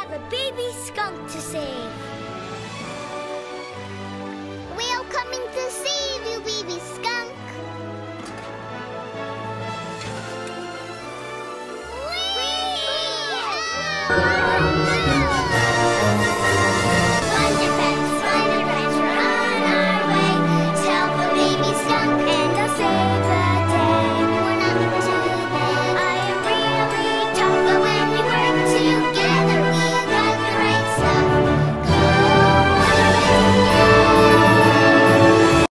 have a baby skunk to save. We're coming to see